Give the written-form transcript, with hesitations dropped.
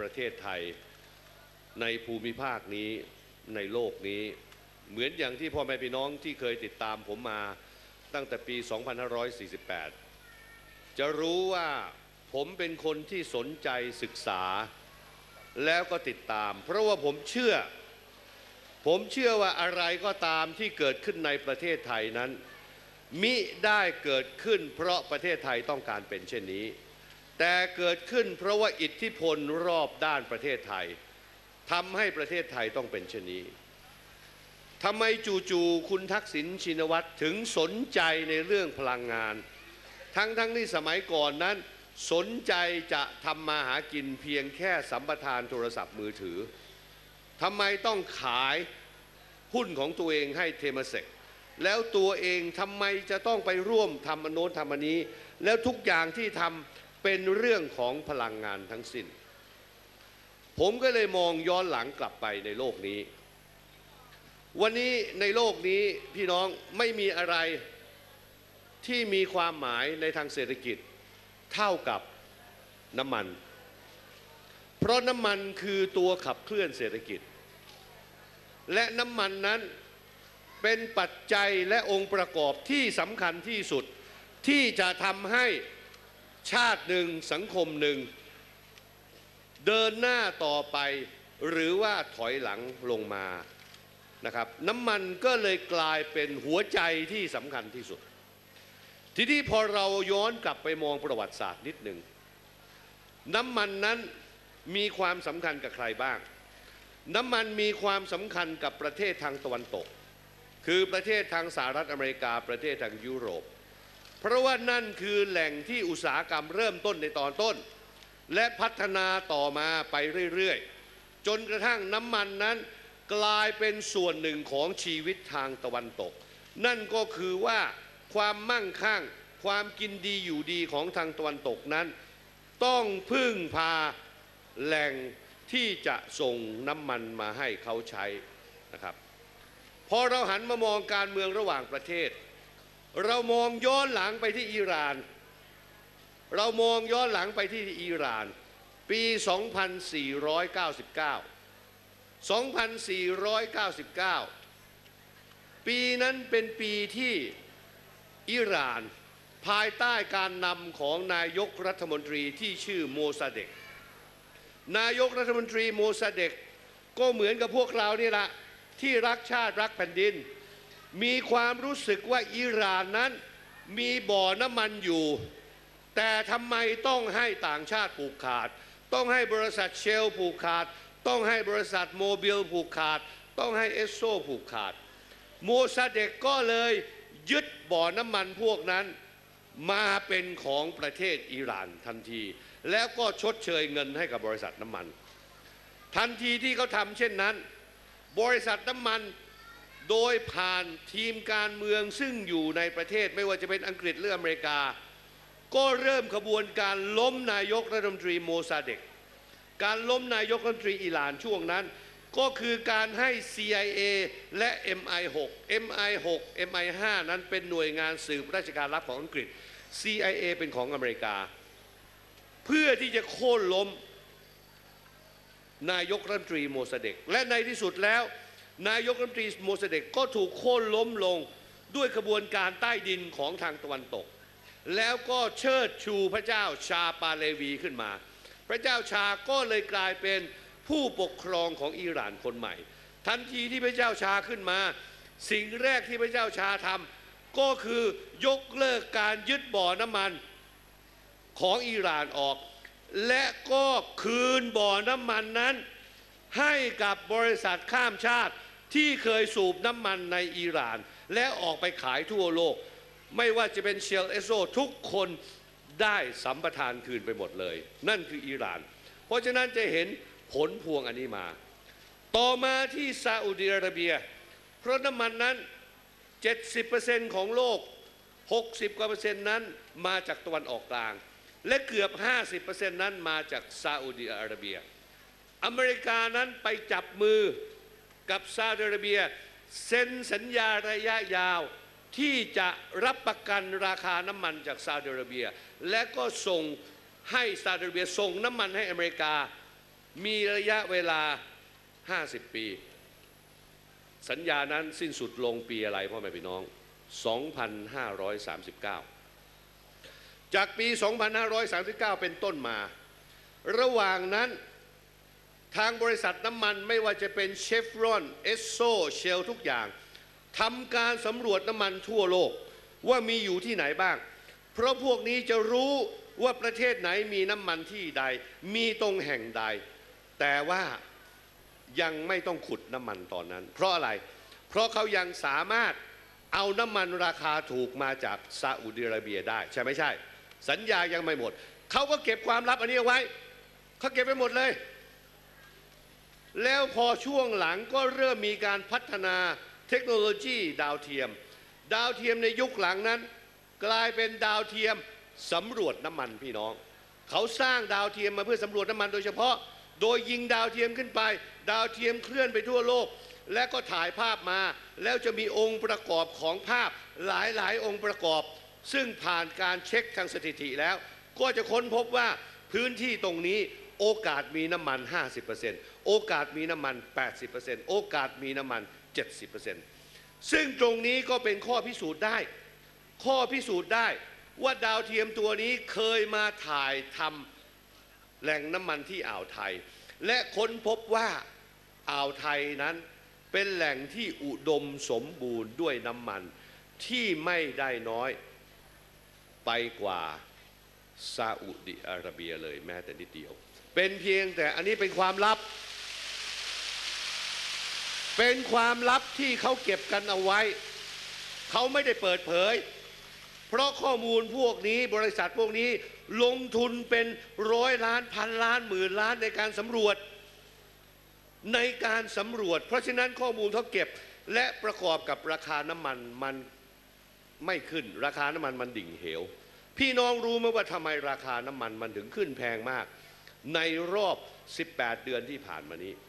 ประเทศไทยในภูมิภาคนี้ในโลกนี้เหมือนอย่างที่พ่อแม่พี่น้องที่เคยติดตามผมมาตั้งแต่ปี 2548 จะรู้ว่าผมเป็นคนที่สนใจศึกษาแล้วก็ติดตามเพราะว่าผมเชื่อว่าอะไรก็ตามที่เกิดขึ้นในประเทศไทยนั้นมิได้เกิดขึ้นเพราะประเทศไทยต้องการเป็นเช่นนี้แต่เกิดขึ้นเพราะว่าอิทธิพลรอบด้านประเทศไทยทำให้ประเทศไทยต้องเป็นเช่นนี้ทำไมจู่ๆคุณทักษิณชินวัตรถึงสนใจในเรื่องพลังงานทั้งที่สมัยก่อนนั้นสนใจจะทำมาหากินเพียงแค่สัมปทานโทรศัพท์มือถือทำไมต้องขายหุ้นของตัวเองให้เทมเซกแล้วตัวเองทำไมจะต้องไปร่วมทำอันโน้นทำอันนี้แล้วทุกอย่างที่ทำเป็นเรื่องของพลังงานทั้งสิ้นผมก็เลยมองย้อนหลังกลับไปในโลกนี้วันนี้ในโลกนี้พี่น้องไม่มีอะไรที่มีความหมายในทางเศรษฐกิจเท่ากับน้ำมันเพราะน้ำมันคือตัวขับเคลื่อนเศรษฐกิจและน้ำมันนั้นเป็นปัจจัยและองค์ประกอบที่สำคัญที่สุดที่จะทำให้ชาติหนึ่งสังคมหนึ่งเดินหน้าต่อไปหรือว่าถอยหลังลงมานะครับน้ำมันก็เลยกลายเป็นหัวใจที่สำคัญที่สุดทีนี้พอเราย้อนกลับไปมองประวัติศาสตร์นิดหนึ่งน้ำมันนั้นมีความสำคัญกับใครบ้างน้ำมันมีความสำคัญกับประเทศทางตะวันตกคือประเทศทางสหรัฐอเมริกาประเทศทางยุโรปเพราะว่านั่นคือแหล่งที่อุตสาหกรรมเริ่มต้นในตอนต้นและพัฒนาต่อมาไปเรื่อยๆจนกระทั่งน้ำมันนั้นกลายเป็นส่วนหนึ่งของชีวิตทางตะวันตกนั่นก็คือว่าความมั่งคั่งความกินดีอยู่ดีของทางตะวันตกนั้นต้องพึ่งพาแหล่งที่จะส่งน้ำมันมาให้เขาใช้นะครับพอเราหันมามองการเมืองระหว่างประเทศเรามองย้อนหลังไปที่อิหร่านปี 2499 ปีนั้นเป็นปีที่อิหร่านภายใต้การนำของนายกรัฐมนตรีที่ชื่อโมซาเดกนายกรัฐมนตรีโมซาเดกก็เหมือนกับพวกเรานี่แหละที่รักชาติรักแผ่นดินมีความรู้สึกว่าอิหร่านนั้นมีบ่อน้ำมันอยู่แต่ทำไมต้องให้ต่างชาติผูกขาดต้องให้บริษัทเชลผูกขาดต้องให้บริษัทโมบิลผูกขาดต้องให้เอสโซผูกขาดโมซาเดกก็เลยยึดบ่อน้ำมันพวกนั้นมาเป็นของประเทศอิหร่านทันทีแล้วก็ชดเชยเงินให้กับบริษัทน้ำมันทันทีที่เขาทำเช่นนั้นบริษัทน้ำมันโดยผ่านทีมการเมืองซึ่งอยู่ในประเทศไม่ว่าจะเป็นอังกฤษหรืออเมริกาก็เริ่มขบวนการล้มนายกรัฐมนตรีโมซาเดกการล้มนายกรัฐมนตรีอิหร่านช่วงนั้นก็คือการให้ CIA และ MI6 นั้นเป็นหน่วยงานสืบราชการลับของอังกฤษ CIA เป็นของอเมริกาเพื่อที่จะโค่นล้มนายกรัฐมนตรีโมซาเดกและในที่สุดแล้วนายกรัฐมนตรีโมซาเดกก็ถูกโค่นล้มลงด้วยกระบวนการใต้ดินของทางตะวันตกแล้วก็เชิดชูพระเจ้าชาปาเลวีขึ้นมาพระเจ้าชาก็เลยกลายเป็นผู้ปกครองของอิหร่านคนใหม่ทันทีที่พระเจ้าชาขึ้นมาสิ่งแรกที่พระเจ้าชาทำก็คือยกเลิกการยึดบ่อน้ำมันของอิหร่านออกและก็คืนบ่อน้ำมันนั้นให้กับบริษัทข้ามชาติที่เคยสูบน้ำมันในอิหร่านและออกไปขายทั่วโลกไม่ว่าจะเป็นเชลเอสโซทุกคนได้สัมปทานคืนไปหมดเลยนั่นคืออิหร่านเพราะฉะนั้นจะเห็นผลพวงอันนี้มาต่อมาที่ซาอุดิอาระเบียเพราะน้ำมันนั้น 70% ของโลก 60% กว่านั้นมาจากตะวันออกกลางและเกือบ 50% นั้นมาจากซาอุดิอาระเบียอเมริกานั้นไปจับมือกับซาอุดิอาระเบียเซ็นสัญญาระยะยาวที่จะรับประกันราคาน้ำมันจากซาอุดิอาระเบียและก็ส่งให้ซาอุดิอาระเบียส่งน้ำมันให้อเมริกามีระยะเวลา 50 ปีสัญญานั้นสิ้นสุดลงปีอะไรพ่อแม่พี่น้อง 2539 จากปี 2539 เป็นต้นมาระหว่างนั้นทางบริษัทน้ำมันไม่ว่าจะเป็นเชฟรอนเอสโซเชลทุกอย่างทำการสำรวจน้ำมันทั่วโลกว่ามีอยู่ที่ไหนบ้างเพราะพวกนี้จะรู้ว่าประเทศไหนมีน้ำมันที่ใดมีตรงแห่งใดแต่ว่ายังไม่ต้องขุดน้ำมันตอนนั้นเพราะอะไรเพราะเขายังสามารถเอาน้ำมันราคาถูกมาจากซาอุดิอาระเบียได้ใช่ไม่ใช่สัญญายังไม่หมดเขาก็เก็บความลับอันนี้เอาไว้เขาเก็บไปหมดเลยแล้วพอช่วงหลังก็เริ่มมีการพัฒนาเทคโนโลยีดาวเทียมในยุคหลังนั้นกลายเป็นดาวเทียมสำรวจน้ำมันพี่น้องเขาสร้างดาวเทียมมาเพื่อสำรวจน้ำมันโดยเฉพาะโดยยิงดาวเทียมขึ้นไปดาวเทียมเคลื่อนไปทั่วโลกและก็ถ่ายภาพมาแล้วจะมีองค์ประกอบของภาพหลายองค์ประกอบซึ่งผ่านการเช็คทางสถิติแล้วก็จะค้นพบว่าพื้นที่ตรงนี้โอกาสมีน้ำมัน 50% โอกาสมีน้ำมัน 80% โอกาสมีน้ำมัน 70% ซึ่งตรงนี้ก็เป็นข้อพิสูจน์ได้ว่าดาวเทียมตัวนี้เคยมาถ่ายทำแหล่งน้ำมันที่อ่าวไทยและค้นพบว่าอ่าวไทยนั้นเป็นแหล่งที่อุดมสมบูรณ์ด้วยน้ำมันที่ไม่ได้น้อยไปกว่าซาอุดิอาระเบียเลยแม้แต่นิดเดียวเป็นเพียงแต่อันนี้เป็นความลับที่เขาเก็บกันเอาไว้เขาไม่ได้เปิดเผยเพราะข้อมูลพวกนี้บริษัทพวกนี้ลงทุนเป็น100 ล้านพันล้านหมื่นล้านในการสำรวจเพราะฉะนั้นข้อมูลเขาเก็บและประกอบกับราคาน้ำมันมันไม่ขึ้นราคาน้ำมันมันดิ่งเหวพี่น้องรู้ไหมว่าทำไมราคาน้ำมันมันถึงขึ้นแพงมากในรอบ18 เดือนที่ผ่านมานี้